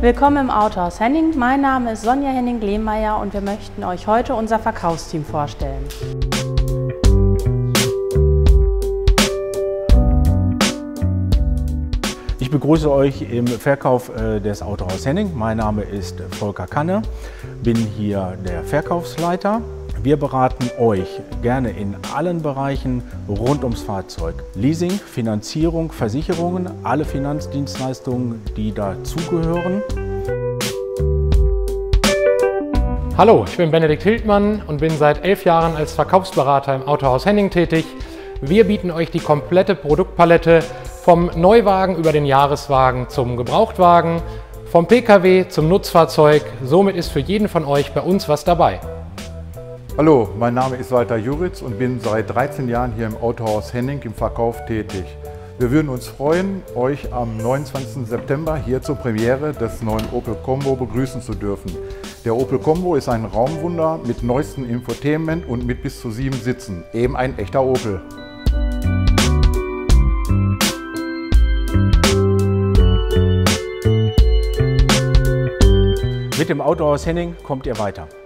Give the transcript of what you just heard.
Willkommen im Autohaus Henning. Mein Name ist Sonja Henning-Lehmeier und wir möchten euch heute unser Verkaufsteam vorstellen. Ich begrüße euch im Verkauf des Autohaus Henning. Mein Name ist Volker Kanne, bin hier der Verkaufsleiter. Wir beraten euch gerne in allen Bereichen rund ums Fahrzeug. Leasing, Finanzierung, Versicherungen, alle Finanzdienstleistungen, die dazugehören. Hallo, ich bin Benedikt Hildmann und bin seit 11 Jahren als Verkaufsberater im Autohaus Henning tätig. Wir bieten euch die komplette Produktpalette vom Neuwagen über den Jahreswagen zum Gebrauchtwagen, vom Pkw zum Nutzfahrzeug. Somit ist für jeden von euch bei uns was dabei. Hallo, mein Name ist Walter Juritz und bin seit 13 Jahren hier im Autohaus Henning im Verkauf tätig. Wir würden uns freuen, euch am 29. September hier zur Premiere des neuen Opel Combo begrüßen zu dürfen. Der Opel Combo ist ein Raumwunder mit neuestem Infotainment und mit bis zu 7 Sitzen. Eben ein echter Opel. Mit dem Autohaus Henning kommt ihr weiter.